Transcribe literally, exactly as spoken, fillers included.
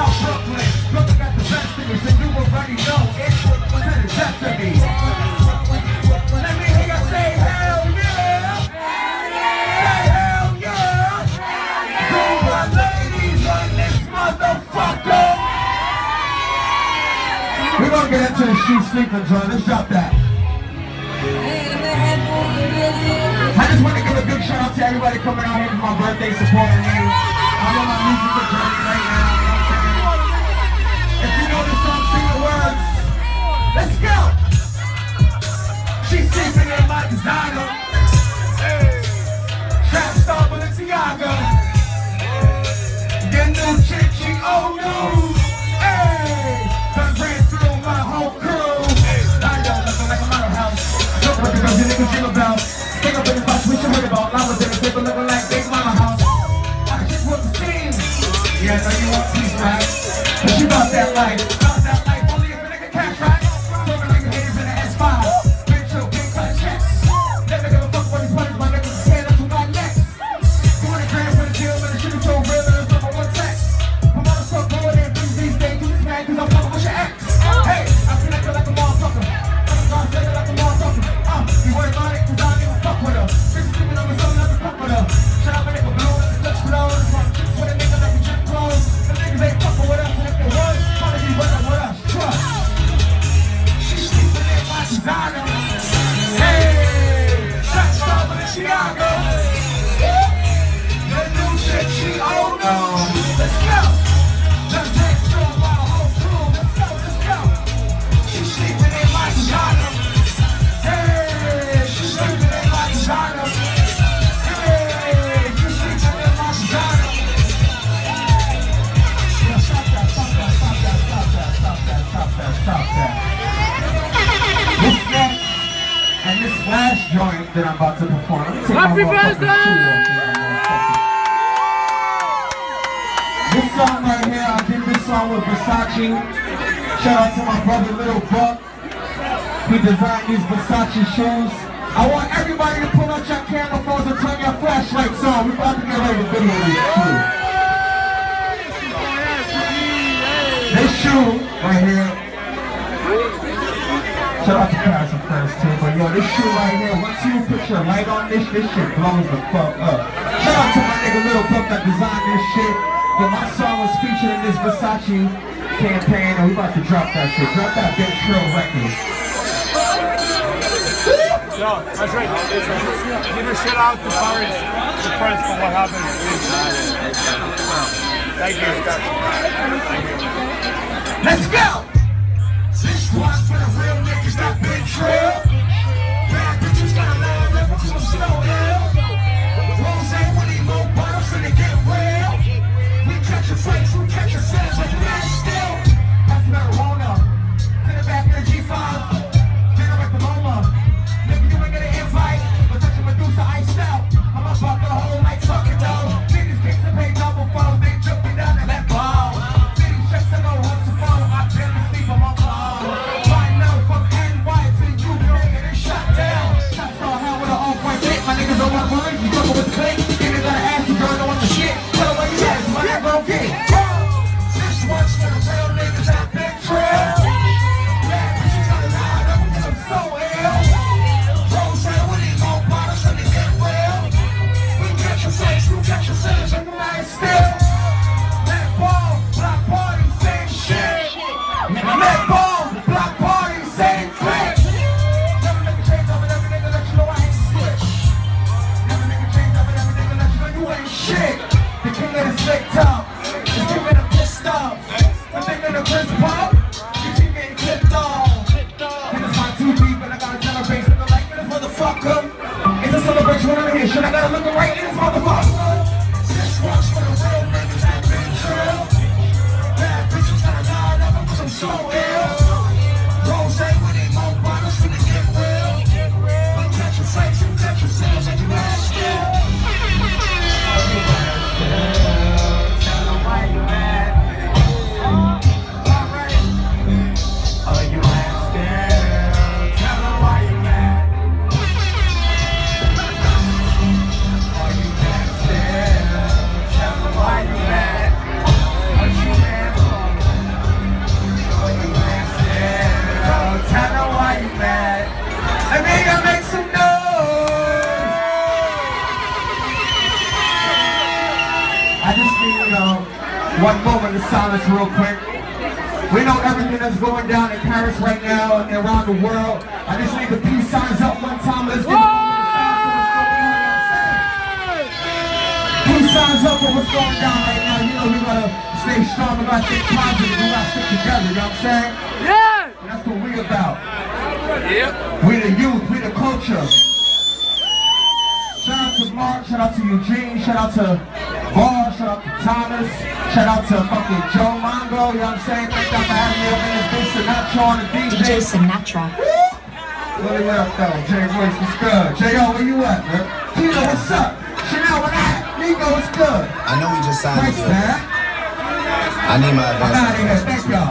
about Brooklyn. Looking at the festivities, and you already know it's what was at the death of me. Let me hear you say hell yeah! Hell yeah! Say hell yeah! Hell yeah! Do my ladies run this motherfucker? We're gonna get into the street sleeping joint. Let's drop that. I just want to give a big shout out to everybody coming out here for my birthday, supporting me. I'm on my musical journey right now. If you know this song, sing the words. Let's go. She's sleeping in my designer. Trap star Balenciaga. Your new chick, she oh no. Hey, done ran through my whole crew. I don't looking like a model house. Look what the girls you niggas dream about. Think up in the box, we should heard about. I was in the paper looking like Big Mama house. I just want the scene. Yeah, I know you want peace, right? But you got that life. Got that life. Only if a nigga cash, right? Talking like your haters in the S five. Bitch, yo, big cut checks. Never give a fuck what these buddies, my niggas stand up to my neck. two hundred grand for the deal, man, the shit is so real, and it's number one text. I'm on a so going in these days, you just mad cause I'm fucking with your ex. Hey, I feel like you're like a motherfucker. I'm gonna say like a motherfucker. Uh, you worry about it cause I don't even fuck with her. Bitches sleeping on me, so never fuck with her. Shut up, a nigga blue, touch blows. With a nigga like a gym clothes. The niggas ain't fucking with us, and if they was, probably be working with us. Trust. She's sleeping in my designer. Hey, shot star Balenciaga. Your new shit, she oh no. Let's go. Just take through my whole crew. Let's go, let's go. She's sleeping in my designer. Hey, she's sleeping in my designer. Hey, she's sleeping in my designer. Yeah, stop that, stop that, stop that, stop that, stop that, stop that, stop that. This next and this last joint that I'm about to perform. Let me take Happy my motherfucking birthday! shoe off here. This song right here, I did this song with Versace. Shout out to my brother Little Buck. He designed these Versace shoes. I want everybody to pull out your camera phones and turn your flashlights on. We're about to get ready to video these shoes. This shoe right here. Shout out to Paris and Paris too, but yo, this shoe right here, once you put your light on this, this shit blows the fuck up. Shout out to my nigga Little Buck that designed this shit. But my song was featured in this Versace campaign, and we about to drop that shit. Drop that Big Trill record. Yo, that's right. Give a shout out to Paris, to France for what happened. Thank you. Thank you. Let's go! Six ones for the real niggas that Big Trill. Bad bitches got a long level to a slow ill. Rose ain't winning more bottles finna get real. We catch your flights, we catch your sales like man still. That's marijuana. To the back of the G five. Dinner at the MoMA. Nigga, you ain't get an invite. But touch a Medusa iced out. I'm about the whole night fucking dog. Niggas get to pay double phone. They jumping down to that ball. City checks to go hustle phone. I barely sleep on my phone. Right now, from N Y to U K and it's shut down. Shots all hell with an all-white hit. My niggas on my mind. You fucking with the click. Niggas gotta ask you, girl, know what the shit. Tell her where you at. My nigga gon' get it. Six ones for the real niggas that Big Trill. Bad bitches gotta line up because I'm so ill. Rose ain't winning more bottles when they get real. We catch your face, we catch your sales and the night still. Let ball, block party, same shit. Let ball, block party, same clip. Never nigga change up and every nigga let you know I ain't switch. Never nigga change up and every nigga let you know you ain't shit. The king of the slick top, the king of the pissed off. The nigga the Chris Pop, the team getting clipped off. And it's not too deep and I gotta tell her base nigga like this motherfucker. It's a celebration when I'm here, shit I gotta look right in this motherfucker. Six ones for the real niggas that Big Trill. Bad bitches gotta line up because I'm so ill. Rose ain't winning more bottles finna get real. We catch your fights, you catch your sales and you mad still. Tell them why you mad. Alright. Oh, you mad still. Tell them why you mad. Oh, you mad still. peace silence real quick. We know everything that's going down in Paris right now and around the world. I just need the peace signs up one time. Let's get peace signs up for what's going down right now. You know, we gotta stay strong, we gotta think positive, we gotta stick together, you know what I'm saying? Yeah! And that's what we about. Yep. We the youth, we the culture. Shout out to Mark, shout out to Eugene, shout out to Bar, shout out to Thomas, shout out to fucking Joe Mongo, you know what I'm saying? Thank y'all for having me up in this bitch, Sinatra on the D J. D J Sinatra. What it up though? Jay Royce, what's good? J O, where you at, man? Tino, what's up? Chanel, what up? Nico, what's good? I know we just signed Thanks, this. man. I need my I'm out of here, thank y'all.